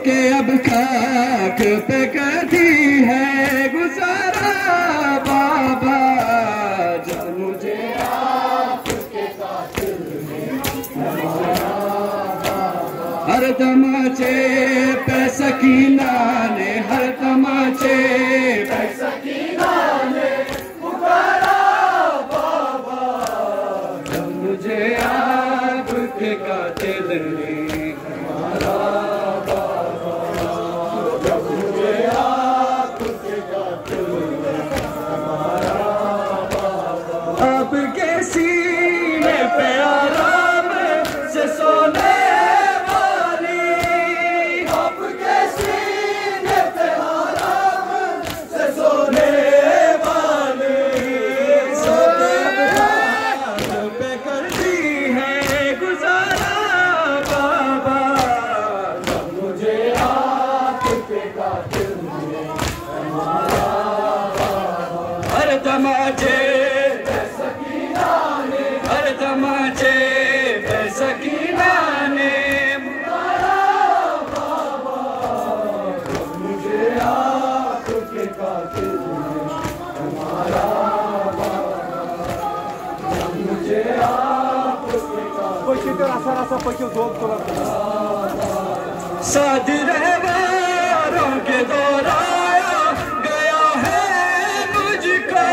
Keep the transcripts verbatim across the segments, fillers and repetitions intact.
के अब खाक पे करती है गुजारा बाबा, जब मुझे आपके कातिल ने मारा बाबा। हर तमाचे पे सकीना ने, हर तमाचे पे सकीना ने पुकारा बाबा, जब मुझे आपके कातिल ने मारा बाबा, जब मुझे आपके कातिल ने मारा बाबा। आपके सीने पे आराम से सोने वाली, आपके सीने पे आराम से सोने वाली, सोने पे करती है गुजारा बाबा, जब मुझे आपके कातिल ने मारा बाबा। हर तमाचे पे सकीना ने, हर तमाचे पे सकीना ने मारा बाबा, जब मुझे आपके कातिल ने मारा बाबा, जब मुझे आपके कातिल साथ रहवारों के दोहराया गया है मुझको,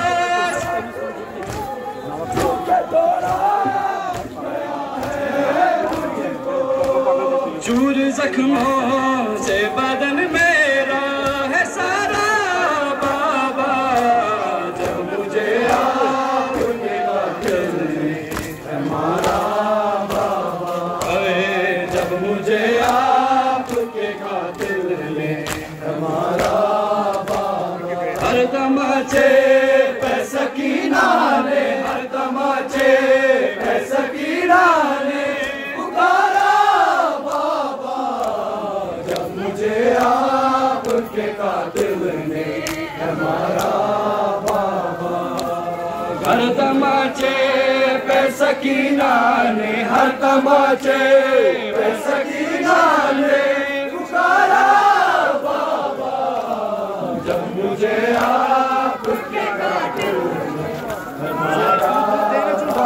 चूर जख्मों से बदन मेरा है सारा बाबा, जब मुझे आपके कातिल ने मारा बाबा, जब मुझे आपके कातिल ने मारा बाबा। हर तमाचे पे सकीना ने, हर तमाचे पे सकीना ने पुकारा बाबा, जब मुझे आपके कातिल ने मारा बाबा। हर तमाचे पे सकीना ने, हर तमाचे पे सकीना ने पुकारा बाबा, जब मुझे आपके कातिल ने मारा बाबा।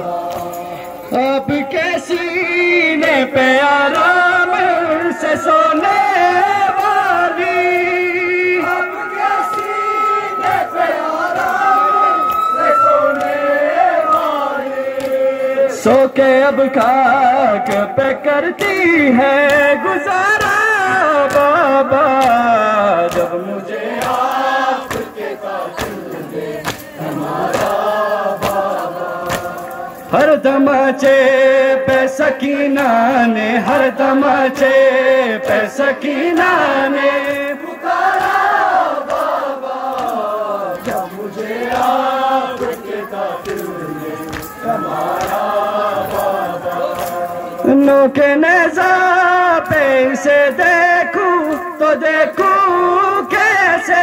आपके सीने पे आराम से सोने वाली, आपके सीने पे आराम से सोने वाली, सो के अब खाक पे करती है गुजारा बाबा, जब मुझे आपके कातिल ने मारा बाबा। हर तमाचे पे सकीना ने, हर तमाचे पे सकीना ने पुकारा बाबा, जब मुझे आपके कातिल ने मारा बाबा। नोके नेज़ा पे से देखूं तो देखूं कैसे,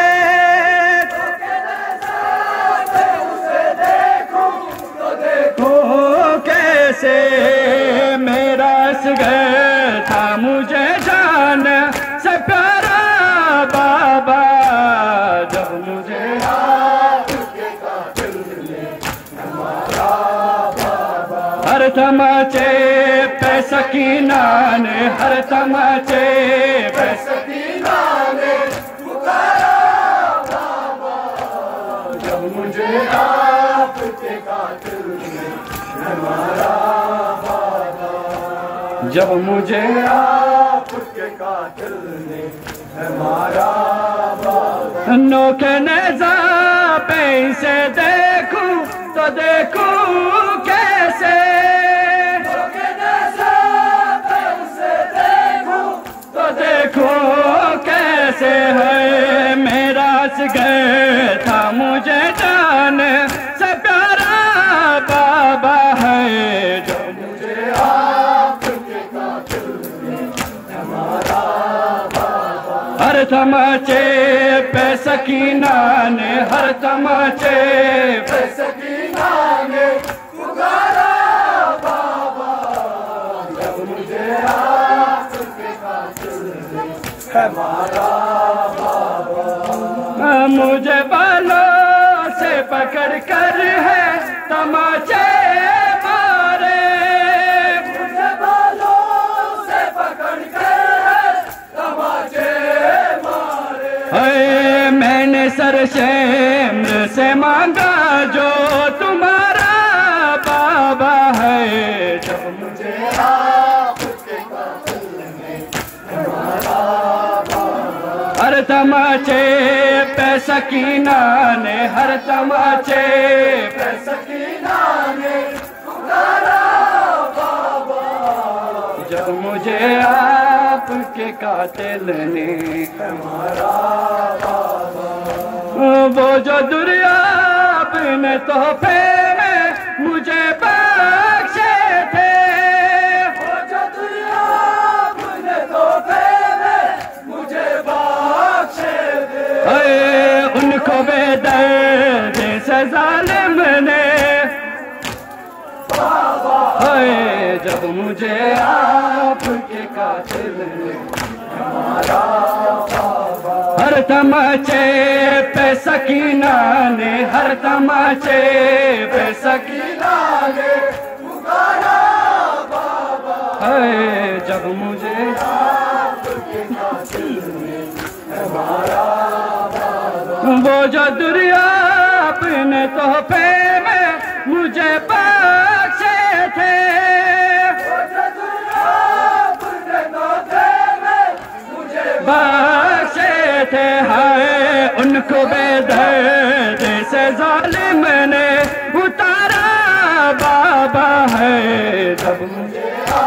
कैसे मेरा असगर था मुझे जान से प्यारा बाबा, जब मुझे आपके कातिल ने मारा बाबा। हर तमाचे पे सकीना ने, हर तमाचे पे सकीना ने पुकारा बाबा, जब मुझे आपके कातिल ने मारा बाबा, जब मुझे आपके कातिल ने मारा बाबा। नोके नेज़ा पे से देखूं तो देखूं कैसे, नोके नेज़ा पे से देखूं तो देखूं कैसे, है मेरा असगर था मुझे जान से प्यारा बाबा, है जब मुझे आपके कातिल ने मारा बाबा। हर तमाचे पे सकीना ने, हर तमाचे पे सकीना ने पुकारा बाबा, जब मुझे आपके कातिल ने हमारा बाबा। मुझे बालों से पकड़ कर है तमाचे मारे, मुझे बालों से पकड़ कर है तमाचे मारे। मैंने सर शेम्र से मांगा जो तुम्हारा बाबा है, जब मुझे आपके कातिल ने हमारा बाबा। हर तमाचे पे सकीना ने, हर तमाचे पे सकीना ने पुकारा बाबा, जब मुझे आपके कातिल ने हमारा बाबा। वो जो दुर्याब ने तोहफे में मुझे बख्शे थे, वो जो दुर्याब ने तोहफे में मुझे बख्शे थे, उनको बेदर्द से जालिम ने बाबा, जब मुझे आपके कातिल ने हमारा बाबा। हर तमाचे पे सकीना ने, हर तमाचे पे सकीना ने पुकारा बाबा, जब मुझे आपके कातिल ने हमारा बाबा। वो जो दुर्याब ने तोहफे में मुझे बख्शे थे, वो जो दुर्याब ने तोहफे में मुझे बख्शे थे, हाय उनको बेदर्द से जालिम ने उतारा बाबा है, जब मुझे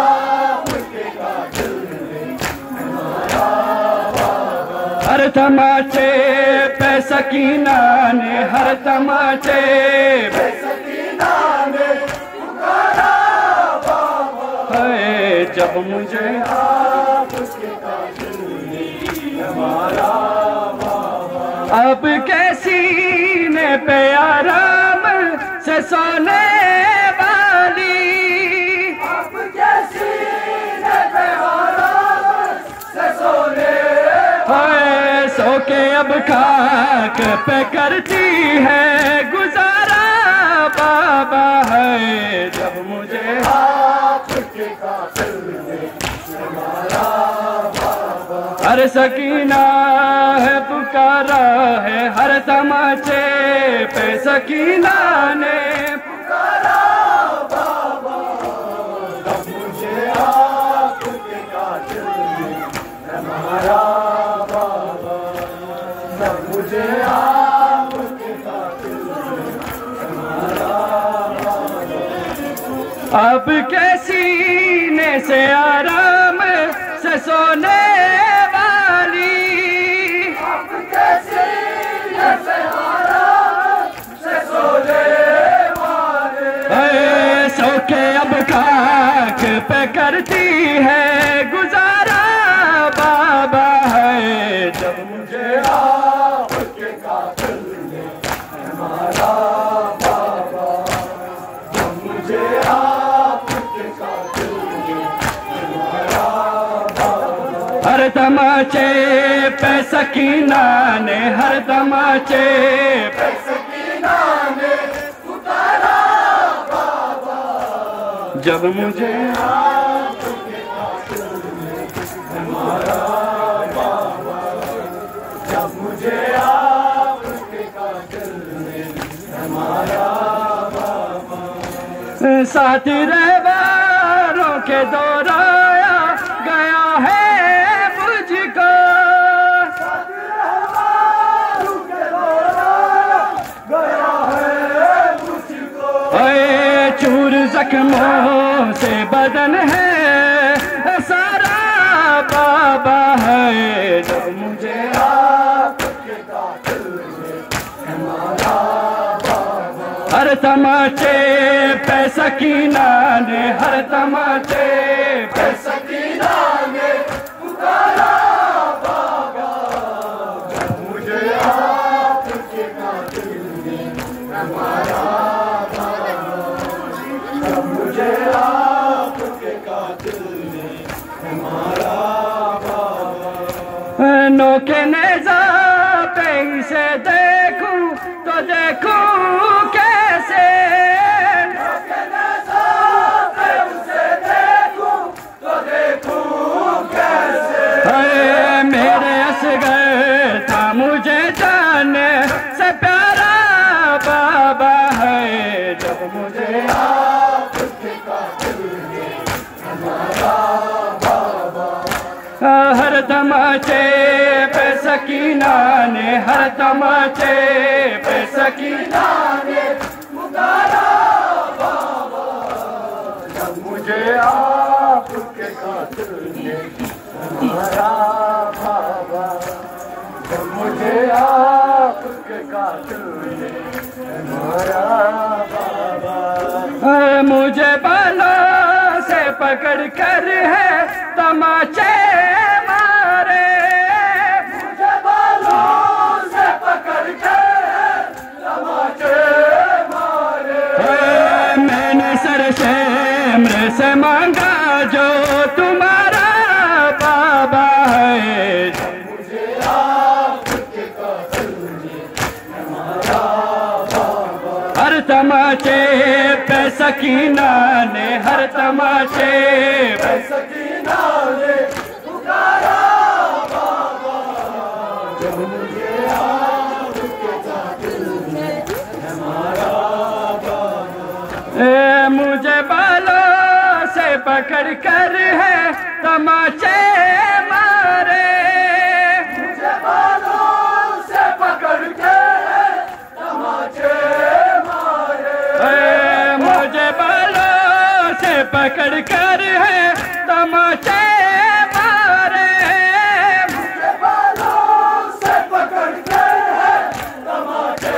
आपके कातिल ने हमारा बाबा। हर तमाचे पे सकीना ने, हर तमाचे पे सकीना ने पुकारा बाबा, है जब मुझे आपके कातिल ने हमारा बाबा। अब कैसी ने पे आराम से सोने वाली, अब कैसी ने पे आराम से सोने वाली, सो के अब खाक पे करती है गुजारा बाबा, है जब मुझे आपके कातिल ने हमारा बाबा। हर सकीना है पुकारा है, हर तमाचे पे सकीना ने पुकारा बाबा, जब मुझे आपके कातिल ने हमारा बाबा, जब मुझे आपके कातिल ने हमारा बाबा। अब कैसी ने से आराम से सोने वाली, अब कैसी ने से आराम से सोने वाली, सो के अब खाक पे करती है गुजारा बाबा, है जब मुझे आपके कातिल ने हमारा बाबा, जब मुझे आपके कातिल ने हमारा बाबा। हर तमाचे पे सकीना ने, हर तमाचे पे सकीना ने पुकारा बाबा, जब मुझे आपके कातिल ने हमारा बाबा, जब मुझे आपके कातिल ने हमारा बाबा। साथ रहबारों के दोहराया गया है मुझको, साथ रहबारों के दोहराया गया है मुझको, चूर जख्मों से बदन है सारा बाबा, है जब मुझे आपके कातिल ने हमारा बाबा। हर तमाचे पे सकीना ने, हर तमाचे पे सकीना ने पुकारा बाबा, जब मुझे आपके कातिल ने हमारा बाबा, जब मुझे आपके कातिल ने हमारा बाबा। से प्यारा बाबा है। जब मुझे आपके कातिल ने हमारा बाबा, हर तमाचे पे सकीना ने, हर तमाचे पे सकीना ने पुकारा बाबा। जब मुझे आपके कातिल ने हमारा बाबा, जब मुझे आपके कातिल ने हमारा बाबा, मुझे बालों से पकड़ कर है तमाचे मारे, मुझे बालों से पकड़ कर तमाचे मारे। मैंने सर शेम्र से मांगा जो तुम्हारा बाबा है। मुझे आपके कातिल ने हमारा बाबा, हर तमाचे पे सकीना ने, हर तमाचे पे सकीना ने पुकारा बाबा। जब मुझे आपके कातिल ने हमारा बाबा, ए मुझे बालों से पकड़ कर है तमाचे मारे, मुझे बालों से पकड़ कर तमाचे मारे। मुझे बालों से पकड़ कर है तमाचे मारे, मुझे बालों से पकड़ कर है तमाचे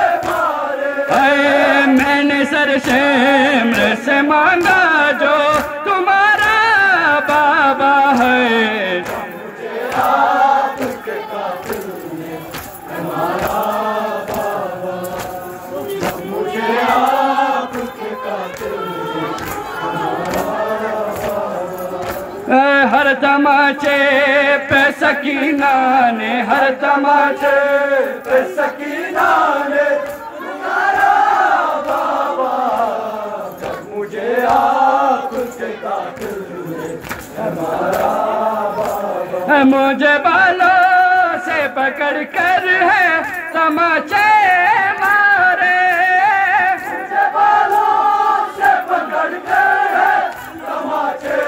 मारे। मैंने सर शेम्र से मांगा जो तुम्हारा बाबा है। मुझे आपके कातिल ने हमारा बाबा, मुझे आपके कातिल ने हमारा बाबा। हर तमाचे पे सकीना ने, हर तमाचे पे सकीना ने पुकारा बाबा। जब मुझे आपके कातिल ने हमारा बाबा, मुझे बालों से पकड़ कर है तमाचे मारे, मुझे बालों से पकड़ कर है तमाचे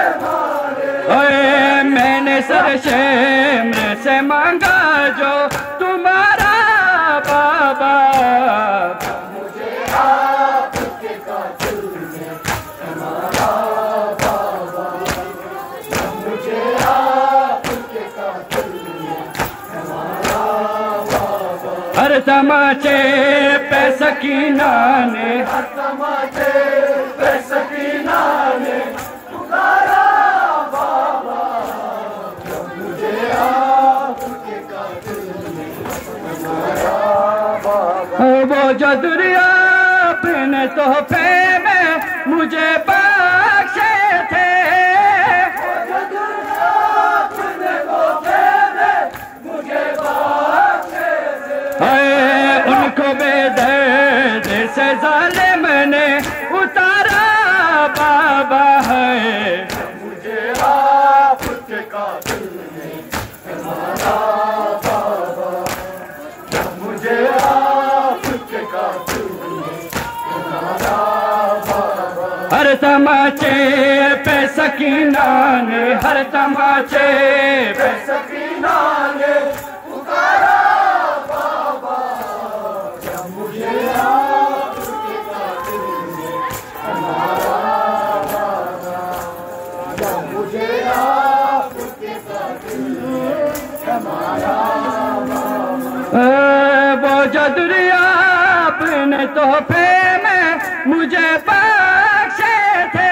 मारे। मैंने सर शेम्र से मांगा जो तुम्हारा बाबा, मुझे आपके कातिल ने हमारा बाबा, मुझे आपके कातिल ने हमारा बाबा। हर तमाचे पे सकीना ने, हर तमाचे पे सकीना ने पुकारा बाबा। जब मुझे आपके कातिल ने हमारा बाबा, वो जो दुनिया अपने तोहफे में मुझे बख्शे थे, वो जो दुनिया अपने तोहफे में मुझे बख्शे थे, उनको बेदर्द से जालिम ने उतारा बाबा है। मुझे आपके कातिल ने हमारा बाबा, मुझे आपके कातिल ने हमारा बाबा। हर तमाचे पे सकीना ने, हर तमाचे पे सकीना ने पुकारा बाबा। जब मुझे आपके कातिल ने हमारा बाबा, जब मुझे आपके कातिल ने हमारा बाबा। वो जो दुनिया अपने तोहफे में मुझे बख्शे थे,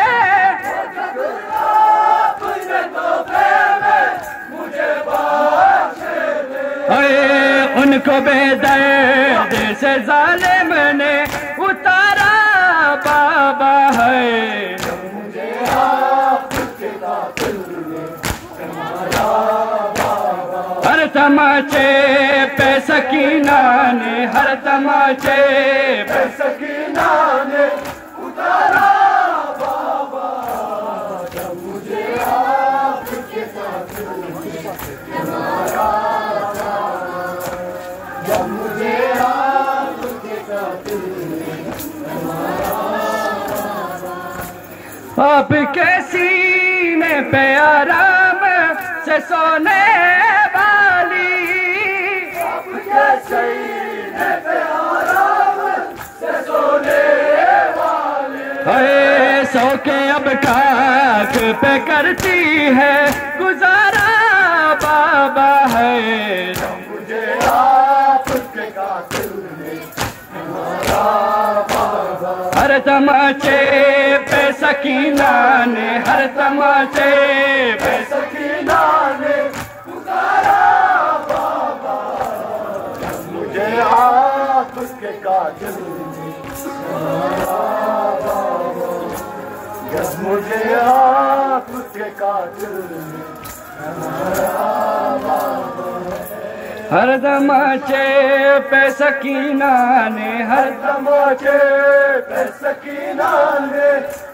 अपने तोहफे में मुझे बख्शे थे, उनको बेदर्द से जालिम ने उतारा बाबा है। मुझे आपके कातिल ने हमारा बाबा, हर तमाचे पे सकीना ने, हर तमाचे पे सकीना ने उतारा बाबा। जब मुझे आपके कातिल ने हमारा बाबा, जब आपके सीने पे आराम से सोने वाली, आपके सीने पे आराम से सोने वाली, हाय सो के अब खाक पे करती है गुजारा बाबा है। मुझे आपके कातिल ने हमारा बाबा, हर तमाचे पे सकीना ने, हर तमाचे पे सकीना ने पुकारा बाबा, मुझे आपके कातिल ने हमारा बाबा, मुझे आपके कातिल ने हमारा बाबा, हर तमाचे पे सकीना ने, हर तमाचे पे सकीना ने